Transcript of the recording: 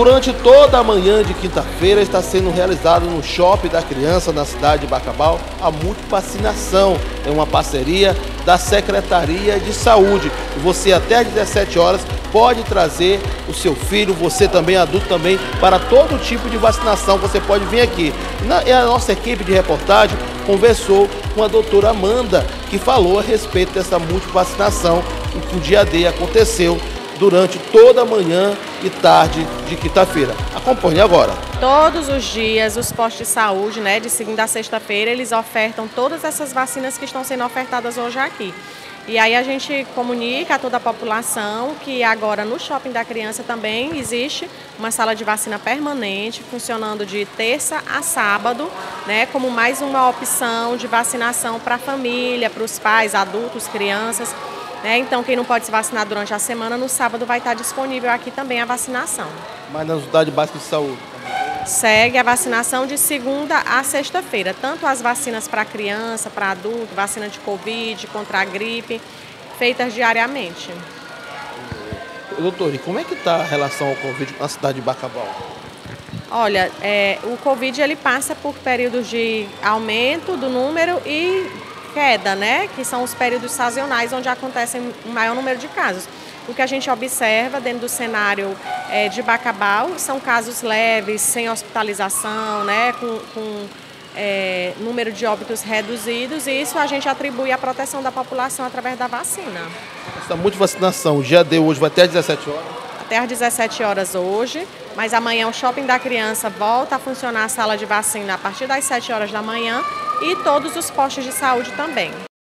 durante toda a manhã de quinta-feira está sendo realizado no Shopping da Criança, na cidade de Bacabal, a multivacinação. É uma parceria da Secretaria de Saúde. E você até às 17 horas pode trazer o seu filho, você também, adulto também, para todo tipo de vacinação. Você pode vir aqui. E a nossa equipe de reportagem conversou com a doutora Amanda, que falou a respeito dessa multivacinação, que o dia D aconteceu durante toda a manhã e tarde de quinta-feira. Acompanhe agora. Todos os dias, os postos de saúde, de segunda a sexta-feira, eles ofertam todas essas vacinas que estão sendo ofertadas hoje aqui. E aí a gente comunica a toda a população que agora no Shopping da Criança também existe uma sala de vacina permanente, funcionando de terça a sábado, como mais uma opção de vacinação para a família, para os pais, adultos, crianças. Então, quem não pode se vacinar durante a semana, no sábado vai estar disponível aqui também a vacinação. Mas nas unidades básicas de saúde? Segue a vacinação de segunda a sexta-feira, tanto as vacinas para criança, para adulto, vacina de Covid, contra a gripe, feitas diariamente. Doutor, e como é que está a relação ao Covid na cidade de Bacabal? Olha, o Covid ele passa por períodos de aumento do número e queda, que são os períodos sazonais onde acontecem o maior número de casos. O que a gente observa dentro do cenário de Bacabal são casos leves, sem hospitalização, com número de óbitos reduzidos, e isso a gente atribui à proteção da população através da vacina. Essa multivacinação, o dia D hoje vai até às 17 horas? Até às 17 horas hoje, mas amanhã o Shopping da Criança volta a funcionar a sala de vacina a partir das 7 horas da manhã e todos os postos de saúde também.